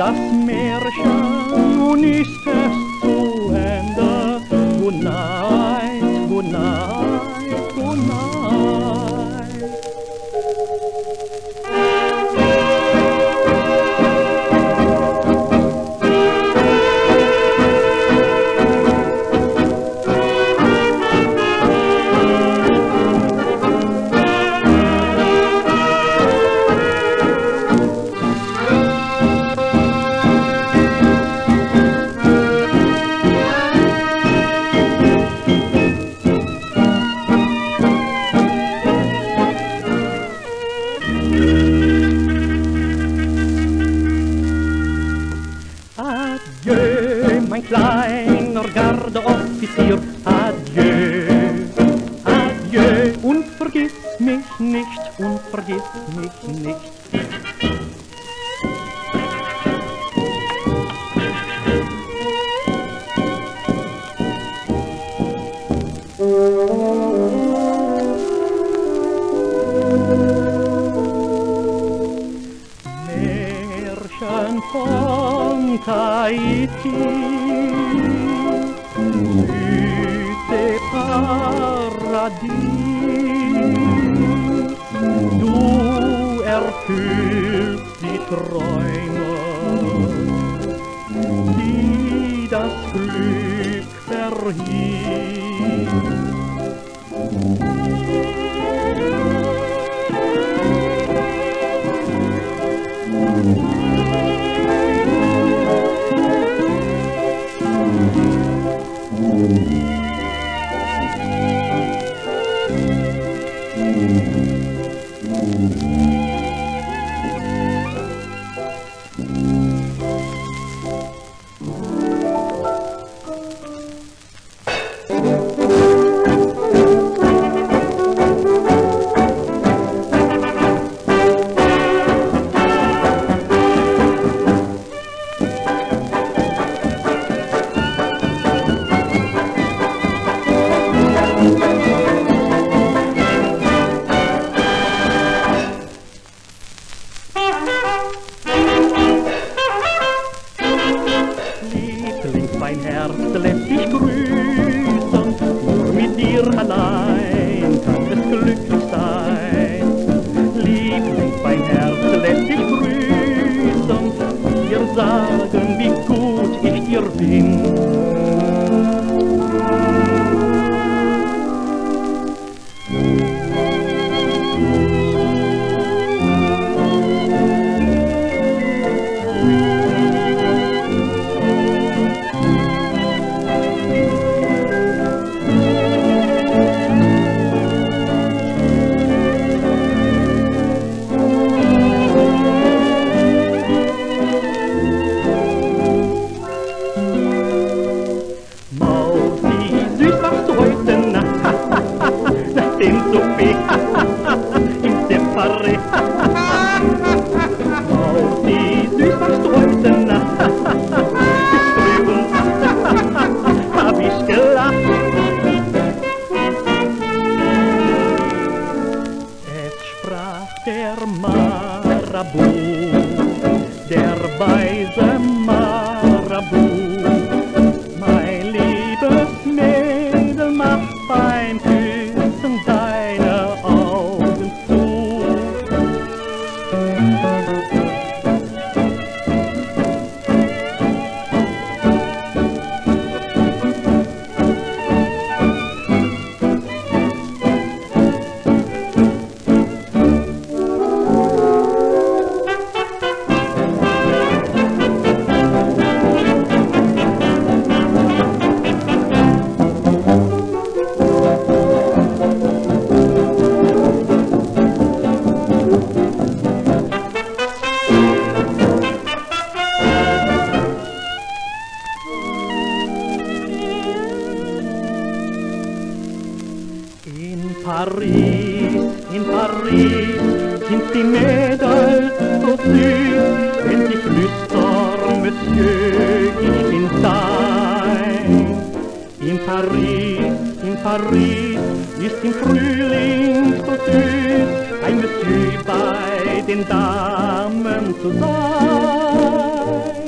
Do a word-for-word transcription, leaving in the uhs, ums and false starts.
das Märchen, nun ist es zu Ende. Good night, good night, good night. Adieu, mein kleiner Gardeoffizier, adieu, adieu, und vergiss mich nicht, und vergiss mich nicht. Märchen von Tahiti, Südsee-Paradies, du erfüllst die Träume, die das Glück verhieß. Mein Herz lässt dich grüßen, nur mit dir allein kann es glücklich sein. Liebling, mein Herz lässt dich grüßen, dir sagen, wie gut ich dir bin. Sophie, im Separé. Mausi, süß machst du heute Nacht. Bis drüben hab ich gelacht. Es sprach der Marabu, der weise Marabu. Mein liebes Mädel, mach beim Küssen deine Augen zu. In Paris, in Paris sind die Mädels so süß, wenn sie flüstern, Monsieur, ich bin dein. In Paris, in Paris ist im Frühling so süß, ein Monsieur bei den Damen zu sein.